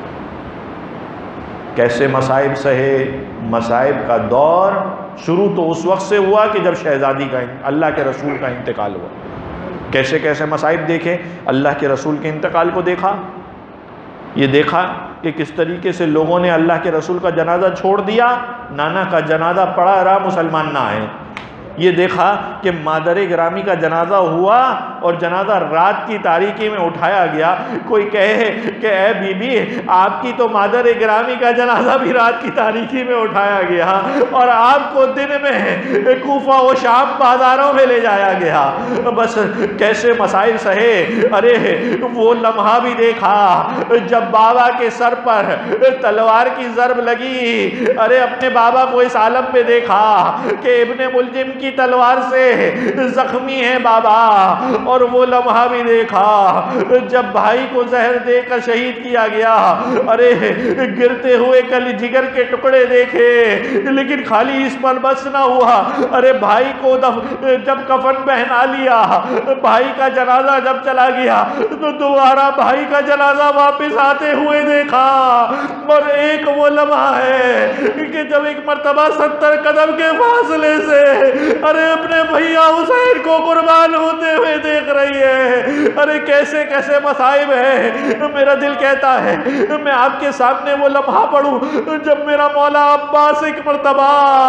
کیسے مصائب سہے؟ مصائب کا دور شروع تو اس وقت سے ہوا کہ جب شہزادی کا، اللہ کے رسول کا انتقال ہوا۔ کیسے کیسے مصائب دیکھے؟ اللہ کے رسول کے انتقال کو دیکھا، یہ دیکھا کہ کس طریقے سے لوگوں نے اللہ کے رسول کا جنازہ چھوڑ دیا، نانا کا جنازہ پڑا رہا، مسلمان نہ آئے۔ یہ دیکھا کہ مادر گرامی کا جنازہ ہوا اور جنازہ رات کی تاریکی میں اٹھایا گیا۔ کوئی کہے کہ اے بی بی آپ کی تو مادر گرامی کا جنازہ بھی رات کی تاریکی میں اٹھایا گیا اور آپ کو دن میں کوفہ و شام بازاروں میں لے جایا گیا۔ بس کیسے مسائل سہے۔ ارے وہ لمحہ بھی دیکھا جب بابا کے سر پر تلوار کی ضرب لگی۔ ارے اپنے بابا کو اس عالم میں دیکھا کہ ابن ملجم کی تلوار سے زخمی ہے بابا، اور وہ لمحہ بھی دیکھا جب بھائی کو زہر دے کر شہید کیا گیا۔ ارے گرتے ہوئے کل جگر کے ٹکڑے دیکھے، لیکن خالی اس پر بس نہ ہوا۔ ارے بھائی کو جب کفن پہنا لیا، بھائی کا جنازہ جب چلا گیا تو دوبارہ بھائی کا جنازہ واپس آتے ہوئے دیکھا۔ اور ایک وہ لمحہ ہے کہ جب ایک مرتبہ ستر قدم کے فاصلے سے ارے اپنے بھیا حسین کو قربان ہوتے ہوئے دیکھ رہی ہے۔ ارے کیسے کیسے مصائب ہے۔ میرا دل کہتا ہے میں آپ کے سامنے وہ لمحہ پڑھوں جب میرا مولا عباس ایک مرتبہ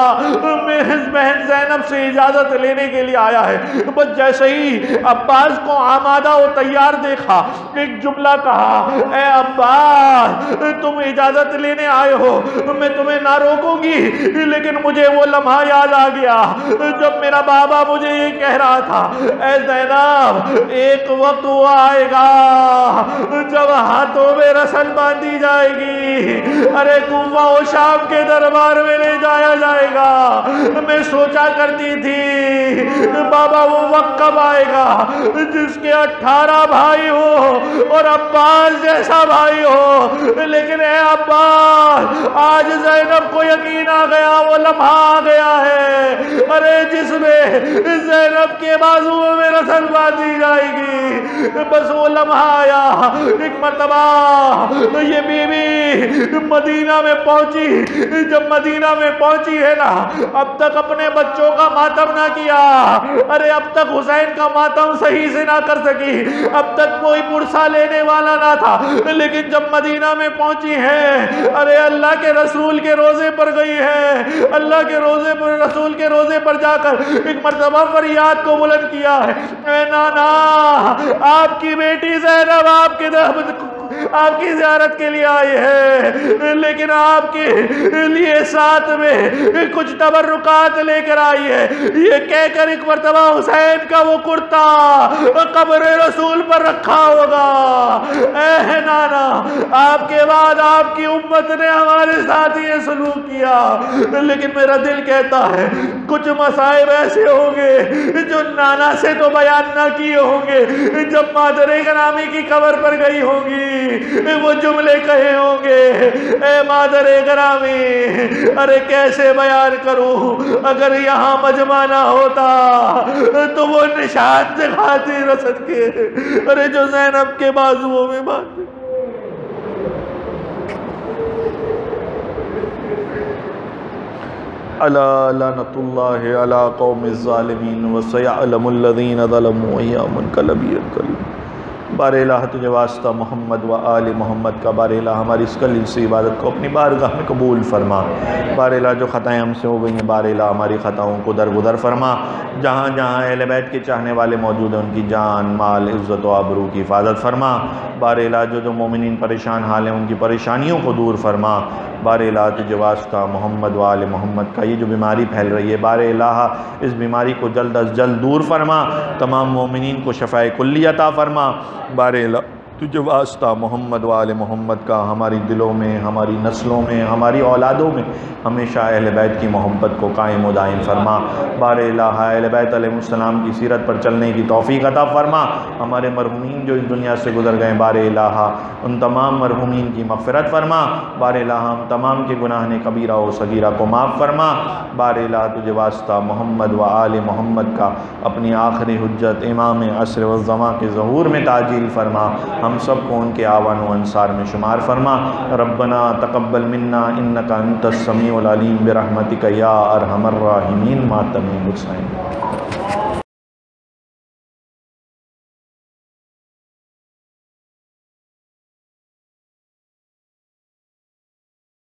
بہن زینب سے اجازت لینے کے لیے آیا ہے۔ بس جیسے ہی عباس کو آمادہ و تیار دیکھا، ایک جملہ کہا، اے عباس تم اجازت لینے آئے ہو، میں تمہیں نہ روکوں گی، لیکن مجھے وہ لمحہ یاد آ گیا جب میرا بابا مجھے یہ کہہ رہا تھا، اے زینب ایک وقت وہ آئے گا جب ہاتھوں میں رسل باندھی جائے گی، ارے کوفہ و شام کے دربار میں لے جایا جائے گا۔ میں سوچا کرتی تھی بابا وہ وقت کب آئے گا جس کے اٹھارہ بھائی ہو اور عباس جیسا بھائی ہو، لیکن اے عباس آج زینب کو یقین آ گیا، وہ لمحہ آ گیا ہے ارے جس میں زینب کے بازو میں رسل باندھی جائے گی۔ بس وہ لمحہ آیا۔ ایک مرتبہ یہ بی بی مدینہ میں پہنچی، جب مدینہ میں پہنچی ہے نا، اب تک اپنے بچوں کا ماتم نہ کیا، ارے اب تک حسین کا ماتم صحیح سے نہ کر سکی، اب تک کوئی پرسا لینے والا نہ تھا، لیکن جب مدینہ میں پہنچی ہے، ارے اللہ کے رسول کے روزے پر گئی ہے، اللہ کے روزے پر رسول کے روزے پر جا کر ایک مرتبہ فریاد کو بلند کیا ہے، اے نانا آپ کی بیٹی زینب آپ کے آپ کی زیارت کے لیے آئی ہے، لیکن آپ کے لیے ساتھ میں کچھ تبرکات لے کر آئی ہے، یہ کہہ کر ایک مرتبہ حسین کا وہ کرتا قبر رسول پر رکھا ہوگا۔ اے نانا، آپ کے بعد آپ کی امت نے ہمارے ساتھ یہ سلوک کیا، لیکن میرا دل کہتا ہے کچھ مصائب ایسے ہوں گے جو نانا سے تو بیان نہ کیے ہوں گے، جب مادر گرامی کی قبر پر گئی ہوں گی وہ جملے کہے ہوں گے، اے مادر گرامی ارے کیسے بیان کروں، اگر یہاں مجمع نہ ہوتا تو وہ نشان دکھاتی رسل کے، ارے جو زینب کے بازوؤں میں باندھے۔ الا لعنت اللہ علی قوم الظالمین وسیعلم الذین ظلموا ای منقلب ینقلبون۔ بار الہ تجھے واسطہ محمد و آل محمد کا، بار الہ ہماری اس قلیل سی عبادت کو اپنی بارگاہ میں قبول فرما۔ بار الہ جو خطائیں ہم سے ہو گئی ہیں، بار الہ ہماری خطاؤں کو درگزر فرما۔ جہاں جہاں اہل بیت کے چاہنے والے موجود ہیں ان کی جان مال عزت و آبرو کی حفاظت فرما۔ بار الہ جو جو مومنین پریشان حال ہیں ان کی پریشانیوں کو دور فرما۔ بار الہ تجھے واسطہ محمد و آل محمد کا، یہ جو بیماری پھیل رہی ہے بار الہ اس بیماری کو جلد از جلد دور فرما، تمام مومنین کو شفاء کلی عطا فرما۔ بار الہ تجھے واسطہ محمد و آل محمد کا ہماری دلوں میں، ہماری نسلوں میں، ہماری اولادوں میں ہمیشہ اہل بیت کی محبت کو قائم و دائم فرما۔ بار الہ اہل بیت علیہ السلام کی سیرت پر چلنے کی توفیق عطا فرما۔ ہمارے مرحومین جو اس دنیا سے گزر گئے بار الہ ان تمام مرحومین کی مغفرت فرما۔ بار الہ ہم تمام کے گناہ کبیرہ و صغیرہ کو معاف فرما۔ بار الہ تجھے واسطہ محمد و آل محمد کا اپنی آخری حجت امام عصر والزمان کے ظہور میں تعجیل فرما۔ ہم سب کو ان کے آوان و انصار میں شمار فرما۔ ربنا تقبل منا انک انت السمیع العلیم برحمتک یا ارحم الراحمین ماتمیم حسین۔